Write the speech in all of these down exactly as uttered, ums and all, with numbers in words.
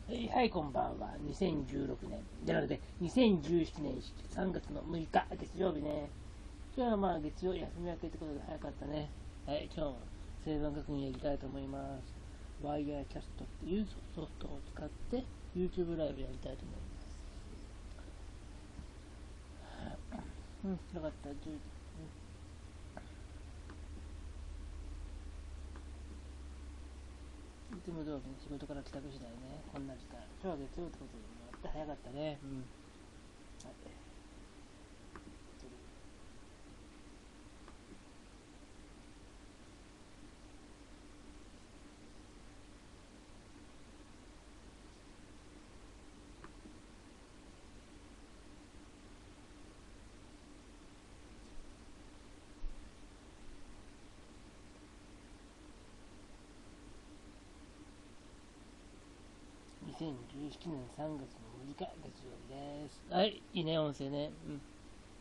はい、はい、こんばんは。にせんじゅうろくねん。じゃなくて、にせんじゅうななねんさんがつのむいか、月曜日ね。今日はまあ月曜休み明けってことで早かったね。はい、今日も生存確認やりたいと思います。ワイヤーキャストっていうソフトを使って YouTube ライブやりたいと思います。うん、よかった。じゅうじいつも通りに仕事から帰宅次第ね。こんな時間。今日は月曜ってことでもあって早かったね。うん。はい。にせんじゅうななねんさんがつのむいか月曜日です。はい、いいね、音声ね。うん。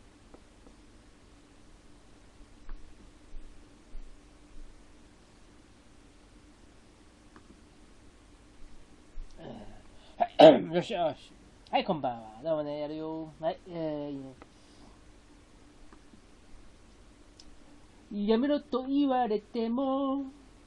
よしよし。はい、こんばんは。どうもね、やるよ。はい、えー、いいね。やめろと言われても、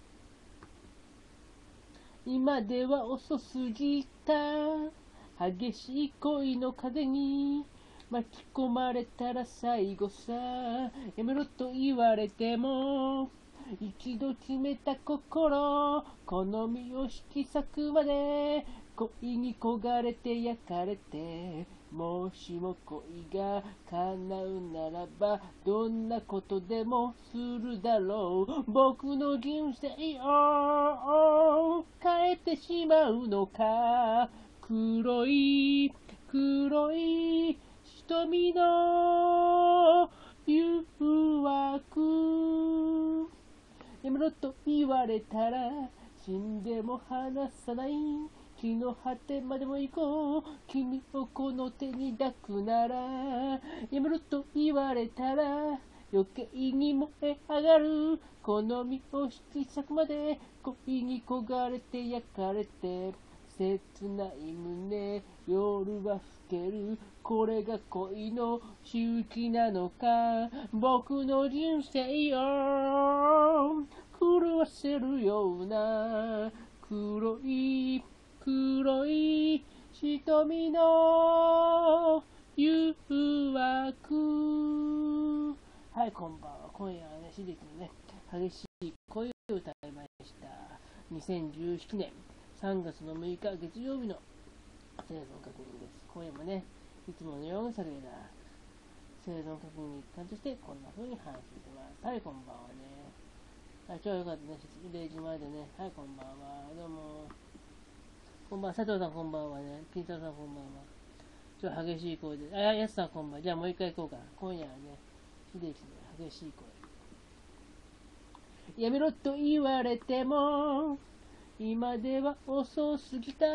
今では遅すぎた。激しい恋の風に巻き込まれたら最後さ。やめろと言われても、一度決めた心、好みを引き裂くまで、恋に焦がれて焼かれて、もしも恋が叶うならば、どんなことでもするだろう。僕の人生を変えてしまうのか。黒い、黒い瞳の誘惑。やめろと言われたら死んでも離さない。木の果てまでも行こう。君をこの手に抱くなら。やめろと言われたら余計に燃え上がる。好みを引き裂くまで恋に焦がれて焼かれて、切ない胸、夜は更ける。これが恋の周期なのか。僕の人生を狂わせるような黒い黒い瞳の誘惑。はい、こんばんは。今夜はね、シリのね、激しい恋を歌いました。にせんじゅうななねんさんがつのむいか月曜日の生存確認です。今夜もね、いつものようにそれが生存確認の一環としてこんな風に話しています。はい、こんばんはね。あ、今日はよかったね。れいじまえでね。はい、こんばんは。どうも。こんばんは。佐藤さんこんばんはね。ピンタロさんこんばんは。ちょっと激しい声で。あ、やすさんこんばんは。じゃあもう一回行こうか。今夜はね、秀樹の激しい声。やめろと言われても、今では遅すぎた。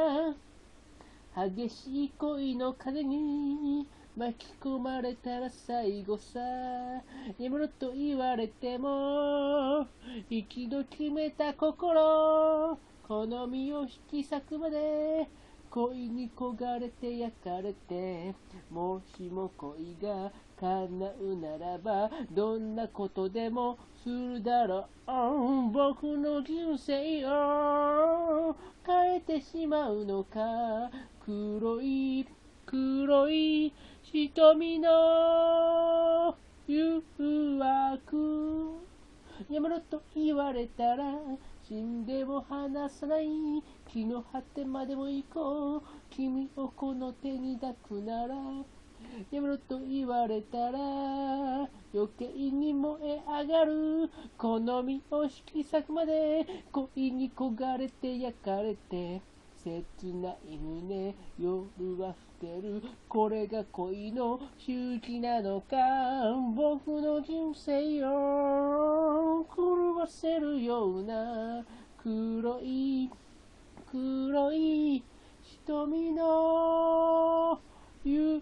激しい恋の風に巻き込まれたら最後さ。やめろと言われても、一度決めた心、好みを引き裂くまで恋に焦がれて焼かれて、もしも恋が叶うならばどんなことでもするだろう。僕の人生を変えてしまうのか。黒い黒い瞳の誘惑。やめろと言われたら死んでも離さない。木の果てまでも行こう。君をこの手に抱くなら。やめろと言われたら余計に燃え上がる。好みを引き裂くまで恋に焦がれて焼かれて、切ない胸、夜は更ける。これが恋の周期なのか。僕の人生を狂わせるような黒い黒い瞳の誘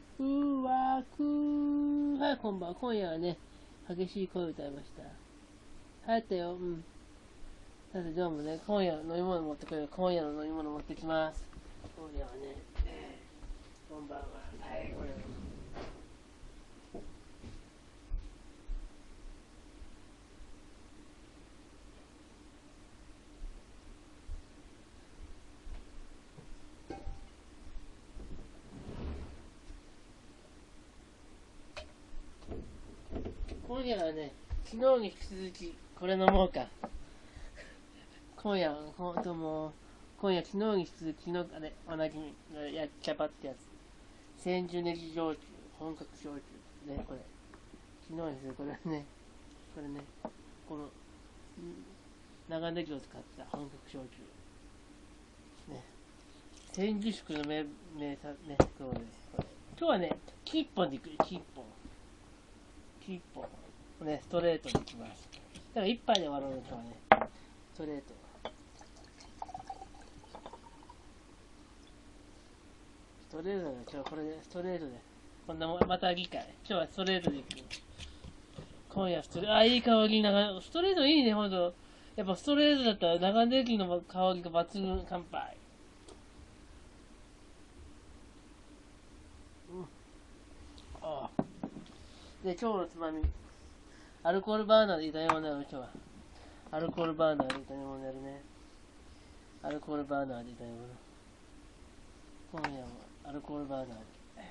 惑。はい、こんばんは。今夜はね、激しい声を歌いました。流行ったよ。うん。さて、どうもね、今夜の飲み物持ってこよう。今夜の飲み物持ってきます。 今夜はね、えー、こんばんは。はい、これ。今夜はね、昨日に引き続き、これ飲もうか。今夜は、ほんともう、今夜、昨日に引き続き、昨日、あれ、おなじみ、やっちゃばってやつ。千住ネギ焼酎、本格焼酎。ね、これ。昨日ですよ、これね。これね、この、長ネギを使った本格焼酎。ね。千住宿の名、名産、ね、そうね。これ今日はね、木一本でいく、木一本。木一本。ね、ストレートでいきます。だから一杯で終わろうの、今日はね。ストレート。ストレートだね、今日これで、ストレートで。こんなもん、また議会。今日はストレートでいく。今夜ストレート、あ、いい香りながら、ストレートいいね、ほんと。やっぱストレートだったら長ネギの香りが抜群。乾杯。うん。ああ。で、今日のつまみ。アルコールバーナーで炒め物やる、今日は。アルコールバーナーで炒め物やるね。アルコールバーナーで炒め物。今夜もアルコールバーナーで。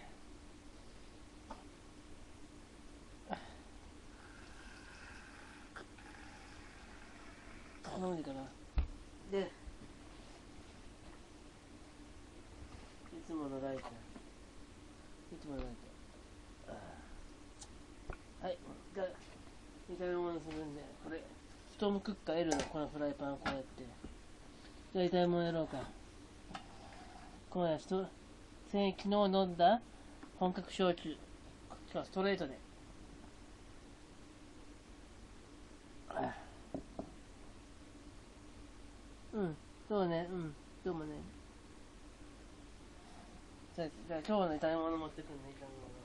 頼んでかな。で、いつものライター。いつものライター。はい。じゃあ、炒め物するんで、これ、ストームクッカー L のこのフライパンをこうやって。じゃあ、炒め物やろうか。今夜、スト、昨日飲んだ本格焼酎。今日はストレートで。うん、そうね、うん、どうもね。じゃあ、じゃあ今日の炒め物持ってくるね、炒め物。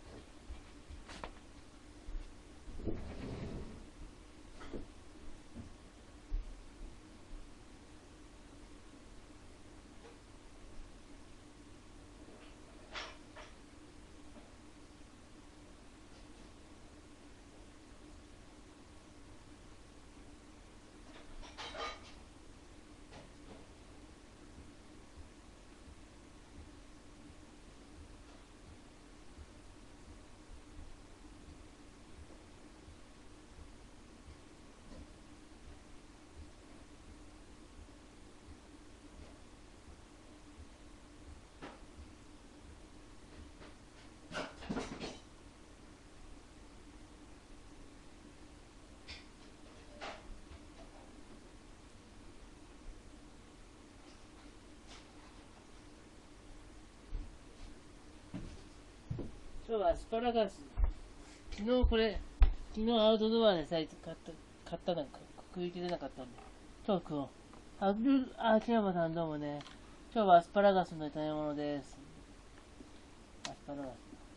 今日はアスパラガス。昨日これ、昨日アウトドアでさえ買った、買ったの食い切れなかったんで。今日食おう。あ、あ、秋山さんどうもね。今日はアスパラガスの炒め物です。アスパラガ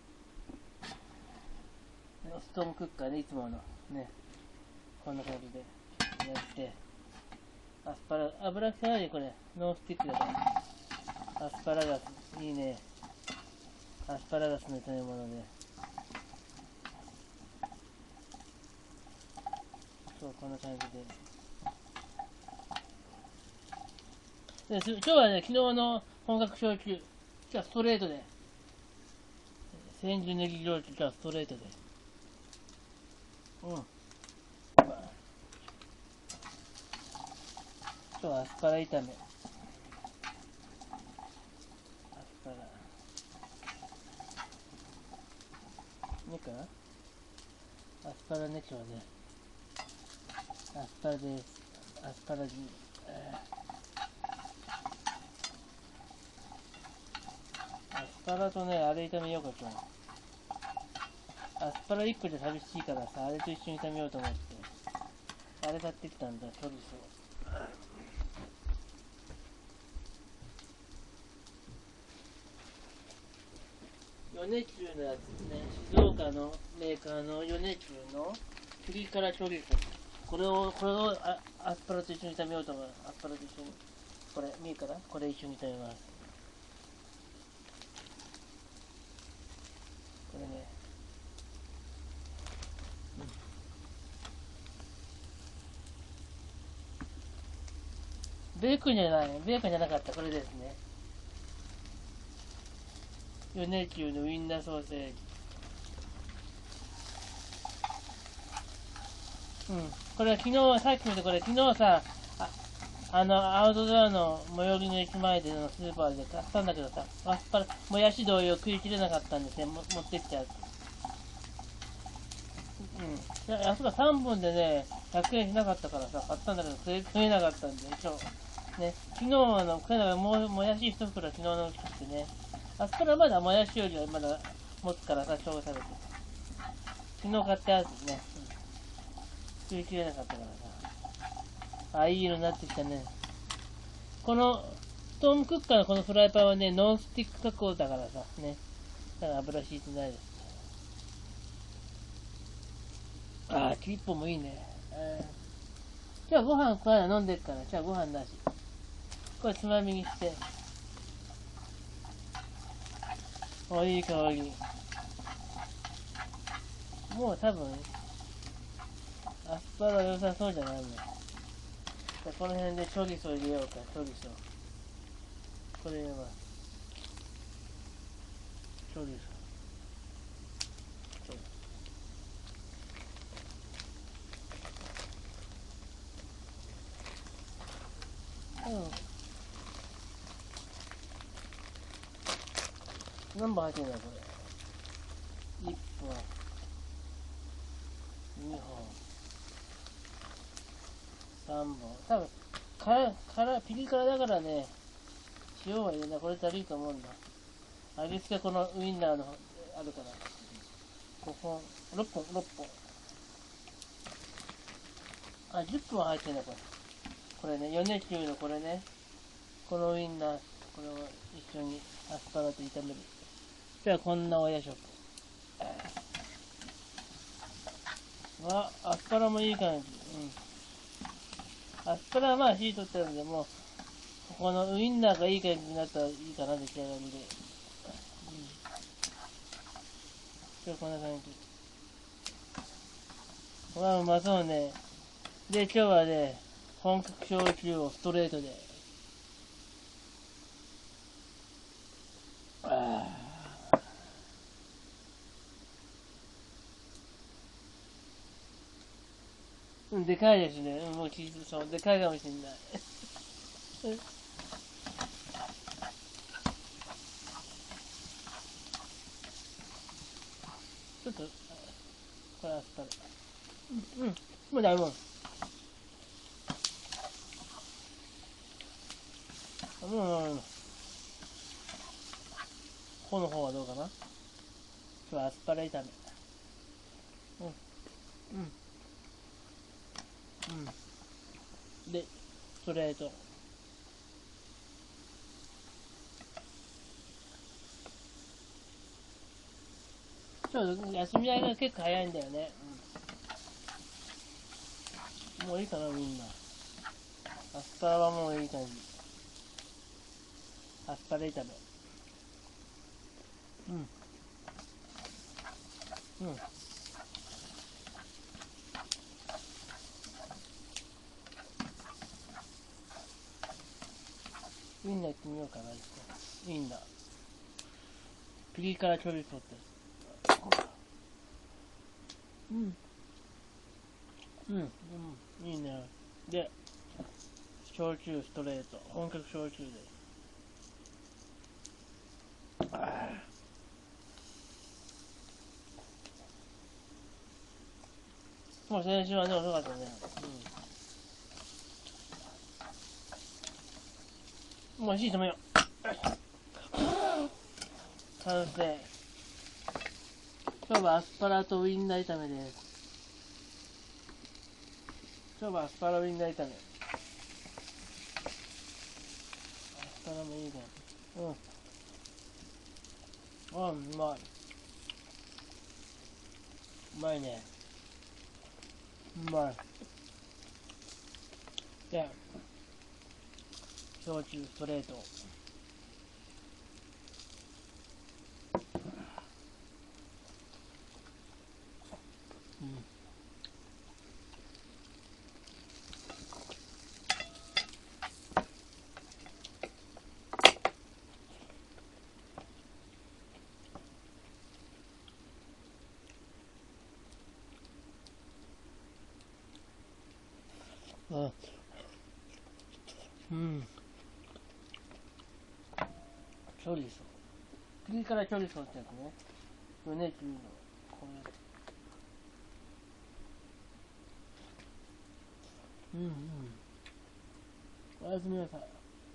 ス。ストームクッカーでいつものね、こんな感じでやって。アスパラ、油汚いね、これ。ノースティックだから。アスパラガス、いいね。アスパラガスの炒め物で。そう、こんな感じで。で今日はね、昨日の本格焼酎、今日はストレートで。千住ネギ焼酎、今日はストレートで。うん。今日はアスパラ炒め。アスパラ。ねかなアスパラね、今日はね。アスパラです。アスパラギ。アスパラとね、あれ炒めようか今日。アスパラいっこじゃ寂しいからさ、あれと一緒に炒めようと思って。あれ買ってきたんだ、チョリソ。米中のやつね、静岡のメーカーの米中のピリ辛チョリソ。これを、これをあアスパラと一緒に炒めようと思う。アスパラと一緒に。これ、見えるかなこれ一緒に炒めます。 これね、うん、ベーコンじゃない、ベーコンじゃなかった、これですね。米久のウインナーソーセージ。うん、これは昨日、さっき見たこれ、昨日さ、あ、あの、アウトドアの最寄りの駅前でのスーパーで買ったんだけどさ、アスパラ、もやし同様食い切れなかったんですね、も持ってっちゃう。うん。あそこさんぼんでね、ひゃくえんしなかったからさ、買ったんだけど食え食えなかったんで、今日。ね、昨日の食えなかったも、もやし一袋昨日のうち食ってね、アスパラまだもやしよりはまだ持つからさ、今日食べて。昨日買ったやつね、うん、食い切れなかったからさ。あ、いい色になってきたね。この、ストームクッカーのこのフライパンはね、ノンスティック加工だからさ、ね。だから油敷いてないです。ああ、キリッポもいいね。じゃあご飯これ飲んでるから、じゃあご飯なし。これつまみにして。お、いい香り。もう多分、アスパラ良さそうじゃないもん。じゃあこの辺でチョリソ入れようか、チョリソ。これ入れます。チョリソ。うん。何本入ってんだこれ。いっぽん、にほん、さんぼん。多分、から、から、ピリ辛だからね、塩は入れない。これ足りると思うんだ。味付けこのウインナーのあるから。ごほん、ろっぽん、ろっぽん。あ、じゅっぽん入ってんだこれ。これね、米久のこれね。このウインナー、これを一緒にアスパラと炒める。じゃあこんなお夜食。わ、アスパラもいい感じ。うん。アスパラはまあ火取ってるんで、もう、ここのウインナーがいい感じになったらいいかな、出来上がりで。うん。じゃあこんな感じ。わあ、うまそうね。で、今日はね、本格焼酎をストレートで。あー、うん、でかいですね。うん、もう聞いてそう、でかいかもしれない。ちょっと、これアスパラ。うん、うん、もうだいぶ。うん、うん、この方はどうかな。今日はアスパラ炒め。うん、うん、うん。で、ストレート。ちょっと休み合いが結構早いんだよね。うん、もういいかな、みんな。アスパラはもういい感じ。アスパラ炒め。うん。うん。ウインナー行ってみようかな、一個。ウインナー。ピリ辛チョリソって。うん。うん。うん。いいね。で、焼酎ストレート。本格焼酎で。ああ。もう先週はね、遅かったね。うん。もう火止めよう。完成。今日はアスパラとウインナー炒めです。今日はアスパラウインナー炒め。アスパラもいいね。うん。あ、うまい。うまいね。うまい。で、焼酎ストレート。 チョリソー。ピリ辛チョリソーってやつね。これね、君の。こうやって。うんうん。おやすみなさい。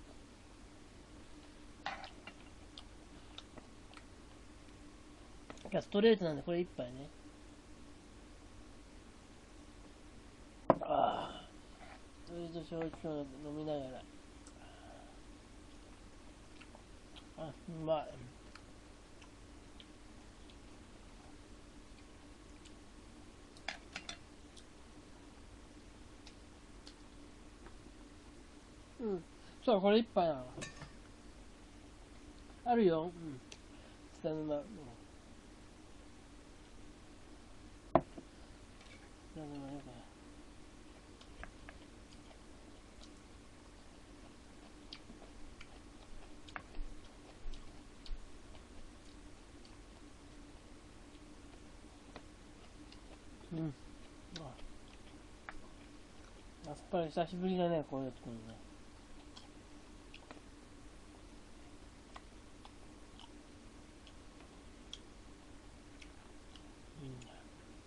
いや、ストレートなんで、これ一杯ね。ああ。それと焼酎飲みながら。あ、うまい。うん。そう、これ一杯なの。あるよ。うん。下沼。うん。下沼よく。うん。あ、アスパラ久しぶりだね、こういうの作るのね。いいね。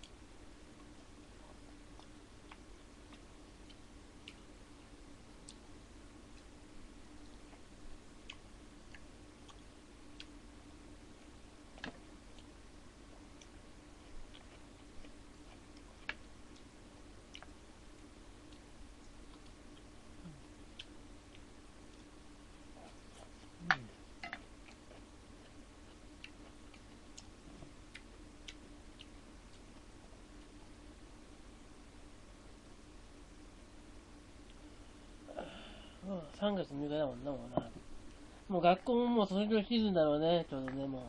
うん、さんがつむいかだもんな、もうな。もう学校ももう卒業シーズンだろうね、ちょうどね、もう。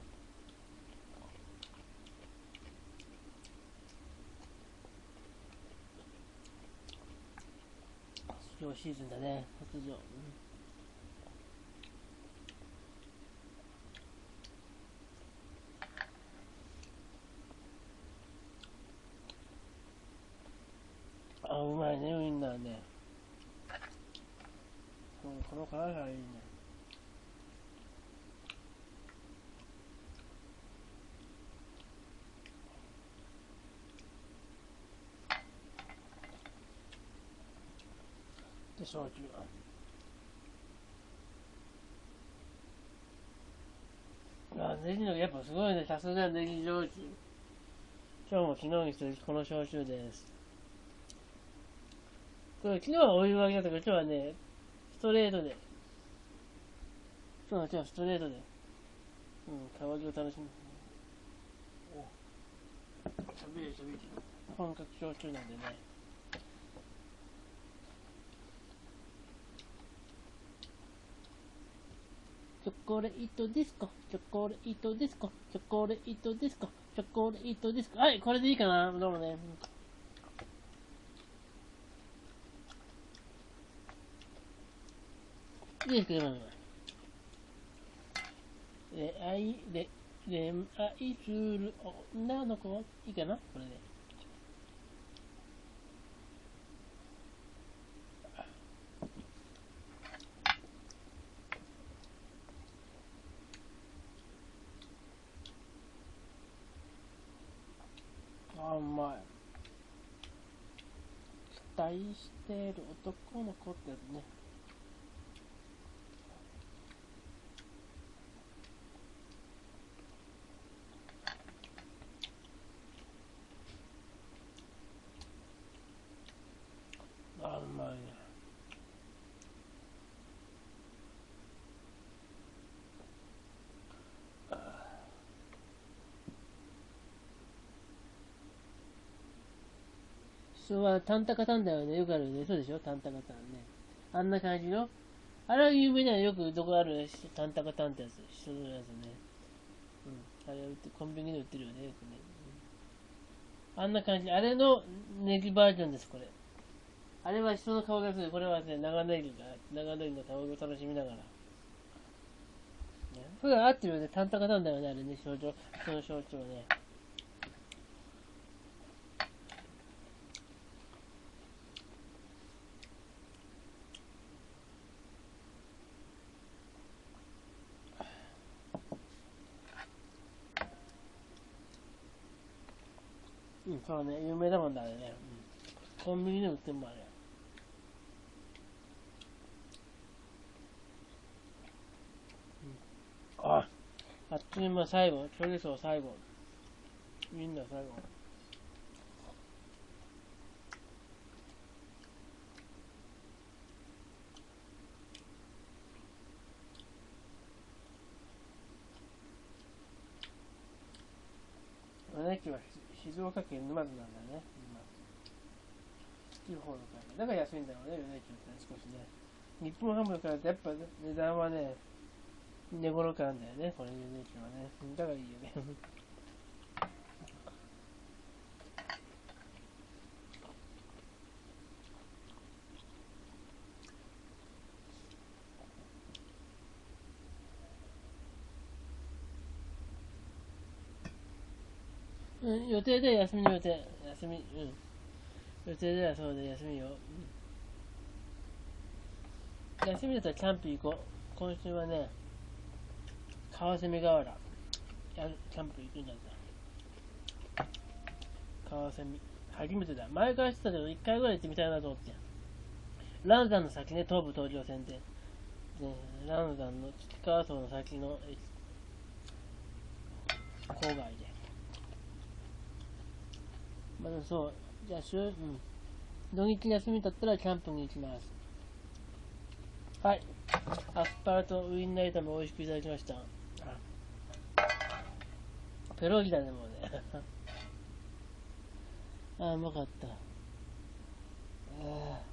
卒業シーズンだね、卒業。うん、あ、うまいね、ウインナーね。うん、この辛さがいいね。で、焼酎。あ、ネギのやっぱすごいね、さすがネギ焼酎。今日も昨日にしてこの焼酎です。これ昨日はお湯沸きだったけど、今日はね、ストレートで。今日は今日はストレートで。うん、香りを楽しむ。お、しゃべりしゃべり。本格焼酎なんでね。チョコレートディスコ、チョコレートディスコ、チョコレートディスコ、チョコレートディスコ。はい、これでいいかな、どうもね。いいですけど、恋愛で、恋愛する女の子、いいかな、これで。あ、うまい。期待してる男の子ってやつね。あ、うまいね。昭和、タンタカタンだよね。よくあるよね。そうでしょ、タンタカタンね。あんな感じの。あれは有名なの、よくどこあるタンタカタンってやつ。人のやつね。うん。あれ売って、コンビニで売ってるよね。よくね。うん、あんな感じ。あれのネギバージョンです、これ。あれは人の顔がする。これはね、長ネギが、長ネギの顔を楽しみながら。ね、それ合ってるよね。タンタカタンだよね、あれね。症状、人の象徴ね。 うん、そうね、有名だもんだあれね。うん、コンビニで売ってんもんあれ。うん、あ、あっちにも最後、チョリソー最後。みんな最後。姉貴は静岡県沼津なんだね。地方の会だから安いんだろうね、米津って少しね。日本ハムからやっぱ値段はね、値頃感だよね、これ米津はね。だからいいよね。うん、予定で休みの予定。休み、うん。予定ではそうで休みよ。うん、休みだったらキャンプ行こう。今週はね、川蝉河原。やるキャンプ行くんだった。川蝉。初めてだ。前からしてたけど、一回ぐらい行ってみたいなと思って。ランザンの先ね、東武東上線で。でランザンの土川荘の先の郊外で。まだそう。じゃあ週、うん。土日休みだったらキャンプに行きます。はい。アスパラとウインナー炒め美味しくいただきました。ペロリだね、もうね。ああ、うまかった。あ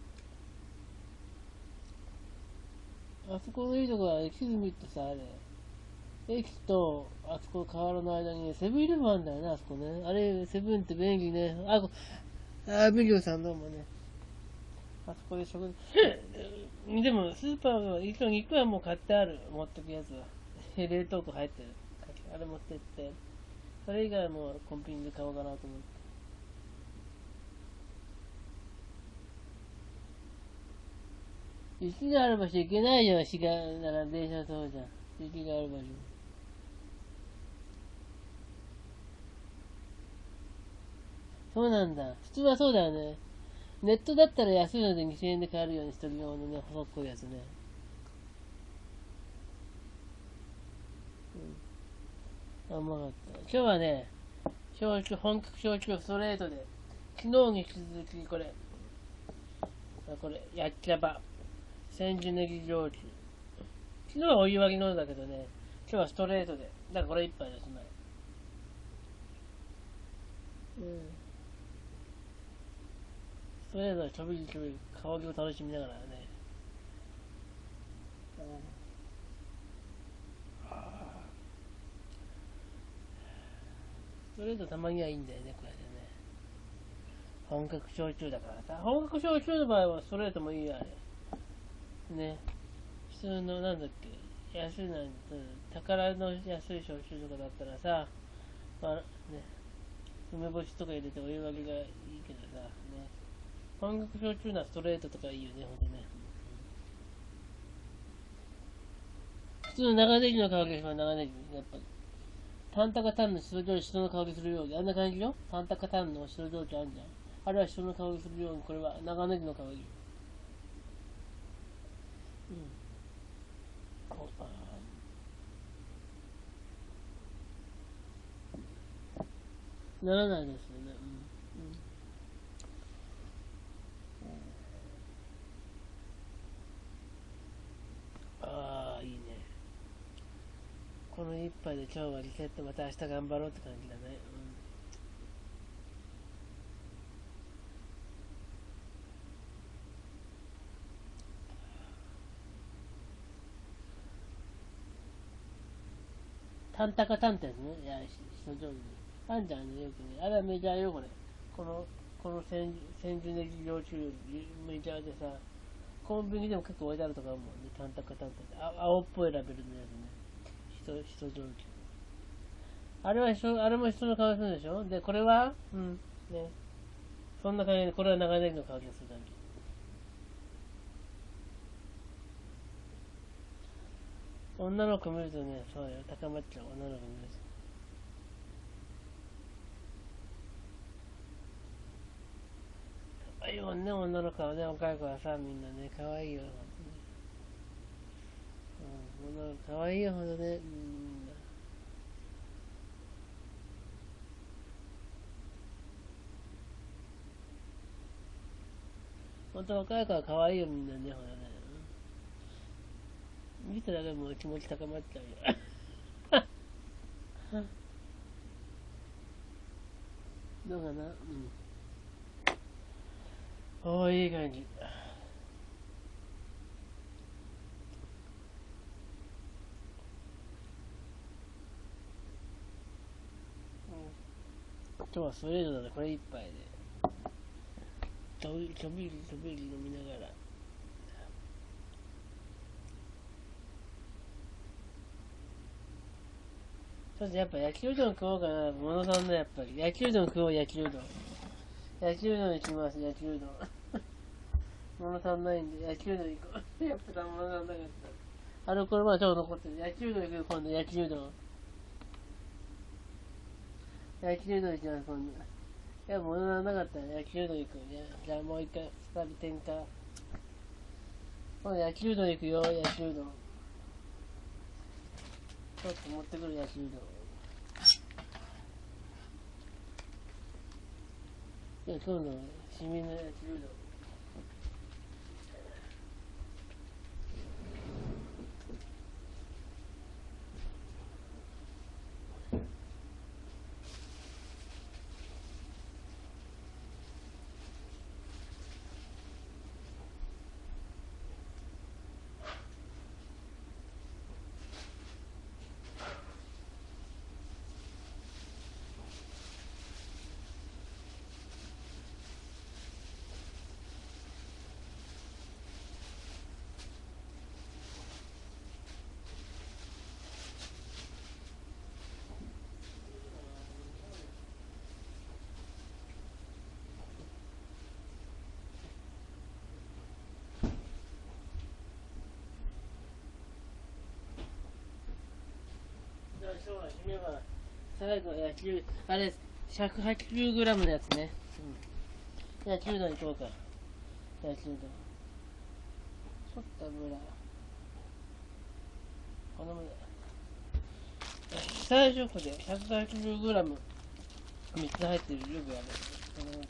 あそこのいいとこは、駅見ってさ、あれ、駅とあそこ川原の間に、ね、セブンイレブンあるんだよね、あそこね。あれ、セブンって便利ね。あ、こあ、ミリオさんどうもね。あそこで食事。でも、スーパーは肉肉はもう買ってある。持ってくやつは。冷凍庫入ってる。あれ持ってって。それ以外はもうコンビニで買おうかなと思って。雪がある場所行けないよ、しがなら電車そうじゃん。雪がある場所。そうなんだ。普通はそうだよね。ネットだったら安いのでにせんえんで買えるようにしてるようなね、細っこいやつね。うん。あ、うまかった。今日はね、焼酎、本格焼酎ストレートで、昨日に引き続きこれ、あこれ、やっちゃば、千住ネギ焼酎。昨日はお湯割りのだけどね、今日はストレートで。だからこれ一杯ですね。うん。ストレートでちょびりちょびり、香りを楽しみながらね。うん、ストレートたまにはいいんだよね、これでね。本格焼酎だからさ。本格焼酎の場合はストレートもいいよ、あれ。ね。普通の、なんだっけ、安いなんて、宝の安い焼酎とかだったらさ、まあね、梅干しとか入れてお湯割りがいいけどさ、ね。本格焼酎ならストレートとかいいよね、ほんとね。普通の長ネギの香りがします、長ネギ。やっぱり。タンタカタンの白焼酎、人の香りするように。あんな感じよ。タンタカタンの白焼酎あるじゃん。あれは人の香りするように、これは長ネギの香り。うん。ならないですよね。うん。うん、ああ、いいね。この一杯で今日はリセット、また明日頑張ろうって感じだね。うん。タンタカタンってやつね。いや、人上手に。あんじゃんね、よくね。あれはメジャーよ、これ。この、この千千住ネギ焼酎メジャーでさ、コンビニでも結構置いてあるとかあるもんね。タンタカタンって。あ青っぽいラベルのやつね。人、人上手。あれは人、あれも人の香りするでしょ。で、これはうん。ね。そんな感じで、これは長ネギの香りがする感じ。女の子見るとね、そうよ、高まっちゃう、女の子見るもんね、女の子はね、若い子はさ、みんなね、可愛いよ。うん、女の子可愛いよ、ほんとね。うん、ほんと若い子は可愛いよ、みんなね、ほんとね。見ただけでもう気持ち高まっちゃうよ。どうかな、うん。おー、いい感じ。今日はストレートだね、これ一杯で。ちょびちょびりちょびり飲みながら。ちょっとやっぱ焼きうどん食おうかな、ものさんのやっぱり。焼きうどん食おう、焼きうどん。焼きうどん行きます、焼きうどん。ものさんないんで、焼きうどん行こう。やっぱものさんなかった。あの、これまだちょっと残ってる。焼きうどん行くよ、今度、焼きうどん。焼きうどん行きます、今度。いや、ものさんなかったら焼きうどん行くよ。じゃあもう一回、再び転換。今度焼きうどん行くよ、焼きうどん。ちょっと持ってくる焼きうどん。いや、今度、市民の焼きうどん。今日は締めは最後野球あれ ひゃくはちじゅうグラム のやつね、うん、野球うどんいこうか。野球うどんちょっと油このぐらい最初こで ひゃくはちじゅうグラム みっつ入ってるよくやるこのぐらい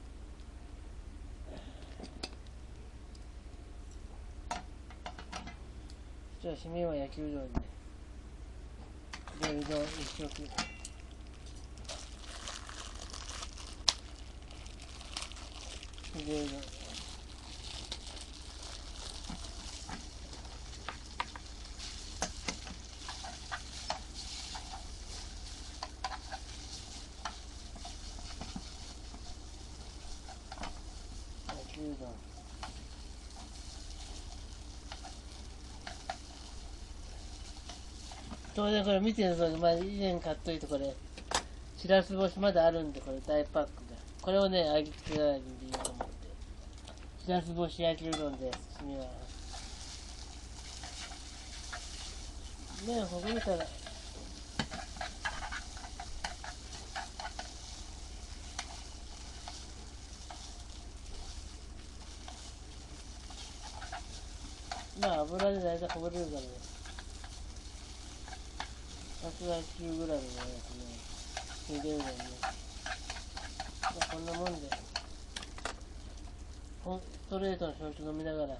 じゃあ締めは焼きうどんで、でうどん一食でうどん焼きうどん当然これ見てるの、まあ、以前買っといてこれしらす干しまだあるんで、これ大パックでこれをね揚げつけ代わりに入れようと思って、しらす干し焼きうどんです。締めは麺ほぐれたらまあ油で大体ほぐれるからね。ひゃくはちじゅうグラム のやつね、茹でうどんね、まあ、こんなもんでストレートの焼酎飲みながら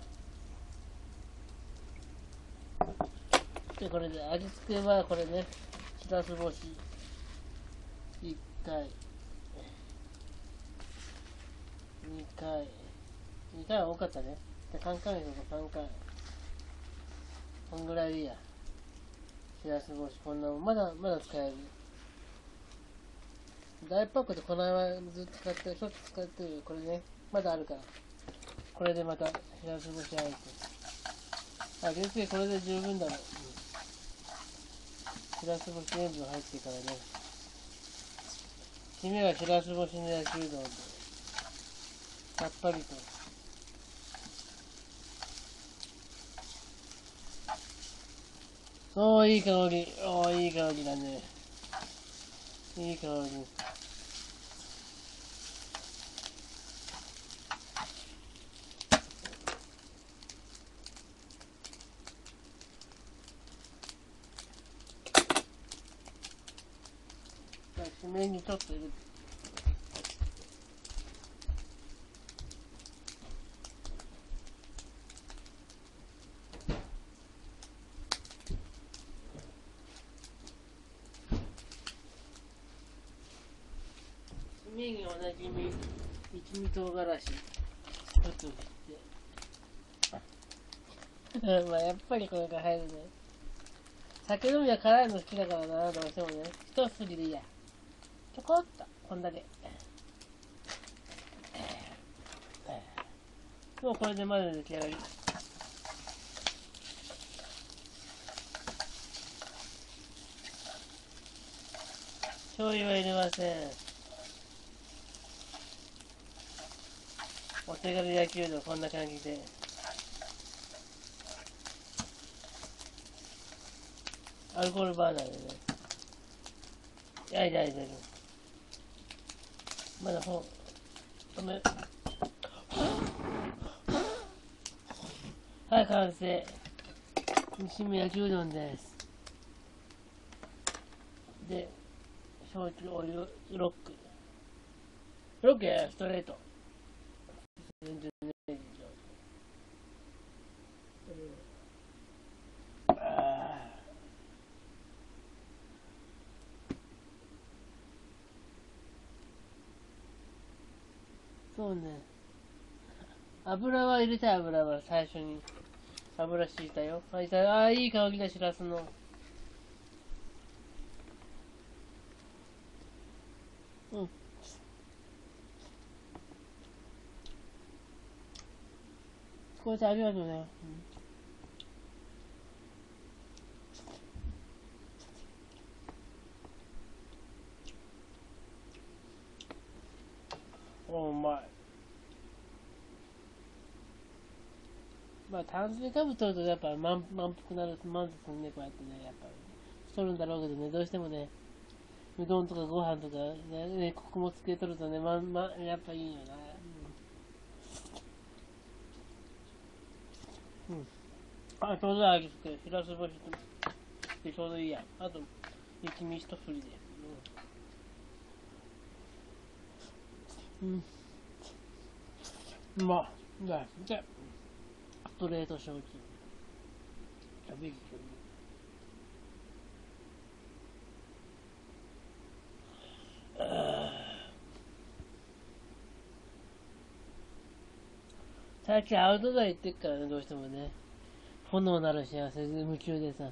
で、これで味付けはこれね、しらす干しいっかいにかいにかいは多かったね。でカンカンにするとさんかい、こんぐらいでいいや。しらす干しこんなもんまだまだ使える。大パックでこの間ずっと使ってしょっちゅう使ってる。これねまだあるから、これでまたしらす干しあえて、あ、原生これで十分だろう、うん、しらす干し塩分入ってからね。締めはしらす干しの焼きうどんでさっぱりと。おー、いい香り。おー、いい香りだね。いい香り。 麺にちょっと入れて。麺におなじみ一味唐辛子一つ振ってまあやっぱりこれが入るね。酒飲みは辛いの好きだからな、どうしてもね。一すりでいいや。ちょこっとこんだけ。もうこれでまだ出来上がり。醤油は入れません。お手軽焼きうどんこんな感じで。アルコールバーナーでね。焼いて焼いてる。まだほう、止め。はい、完成。西見焼きうどんです。で、焼酎お湯ロック。ロックやストレート。全然ねえじゃん。そうね。油は入れたい、油は最初に。油敷いたよ。あ、いた。あ、いい香りだ、しらすの。うん。これでありがとうね。うん、お、うまい。まあ、炭水化物取るとやっぱ満満腹なる、満足するね、こうやってね、やっぱり。太るんだろうけどね、どうしてもね、うどんとかご飯とかね、ね穀物系取るとね、ま、ま、やっぱいいよな。うん。うん。あ、ちょうどいい味付け。しらす干しでちょうどいいや。あと、雪見一振りで。うん。うん。まあ、じゃあ、じゃあ、ストレート焼酎。キャベツ最近アウトドア行ってっからね、どうしてもね。炎なる幸せで夢中でさ。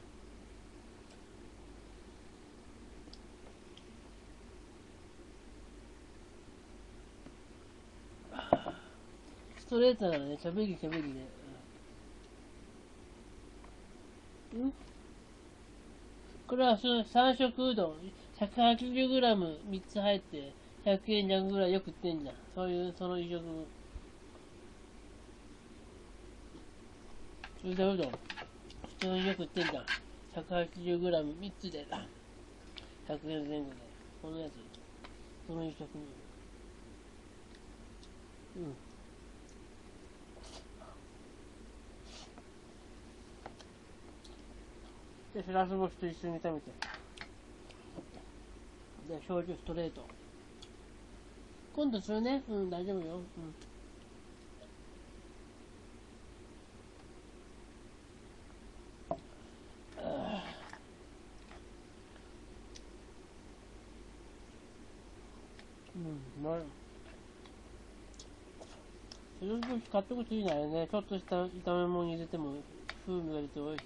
ストレートだからね、しゃべりしゃべりで。うん、これはそのさん食うどん、ひゃくはちじゅうグラムみっつ入って、ひゃくえん弱ぐらいよく売ってんじゃん。そういう、その一食。それでうどん。普通によく売ってんじゃん。ひゃくはちじゅうグラムみっつでな。ひゃくえんぜん後で。このやつ。その一食。うん。で、しらす干しと一緒に炒めて。で、焼酎ストレート。今度するね。うん、大丈夫よ。うん。うん、うまい。しらす干し買ってこそいいなよね。ちょっとした炒め物に入れても風味が出て美味しい。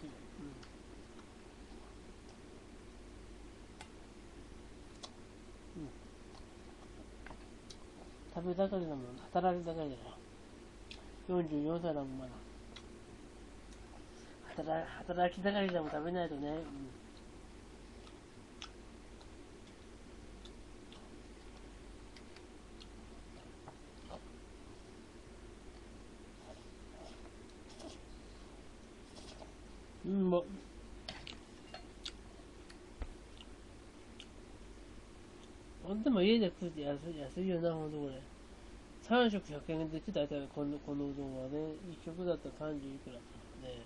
うん。うん、食べ盛りだもん。働き盛りだよ。よんじゅうよんさいだもん、まだ。働働き盛りでも食べないとね。うん。うん、もう。でも家で食うて安い、安いよな、ほんとこれ。さん食ひゃくえんで言ってたら、この、このうどんはね、いっ食だったらさんじゅういくらか。ね。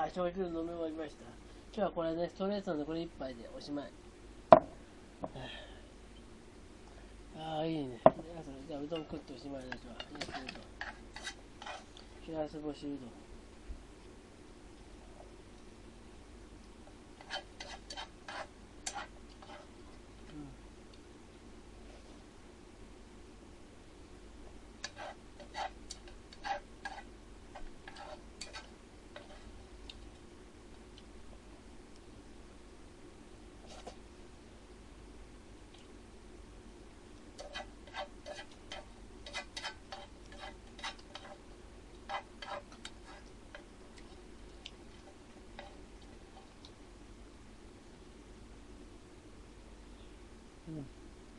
あ、焼酎飲み終わりました。今日はこれね、ストレートなんでこれ一杯でおしまい。ああ、いいね。じゃあ、うどん食っておしまいですわ。冷やしうどん。冷やし干しうどん。うん。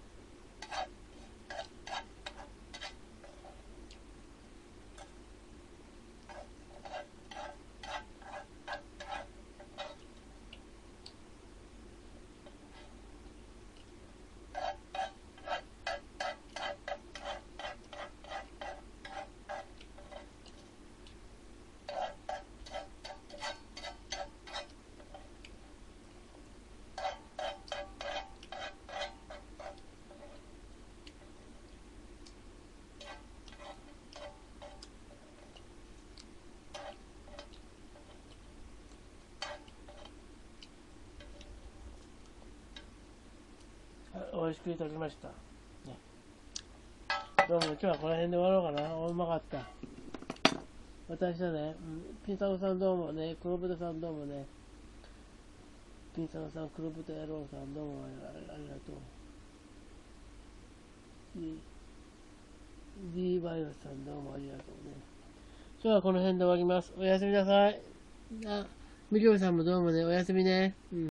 美味しくいただきました。ね、どうも今日はこの辺で終わろうかな。うまかった。私はね、うん、ピンサロさんどうもね、黒豚さんどうもね、ピンサロさん、黒豚野郎さんどうもありがとう。D バイオさんどうもありがとうね。今日はこの辺で終わります。おやすみなさい。あ、みりょうさんもどうもね、おやすみね。うん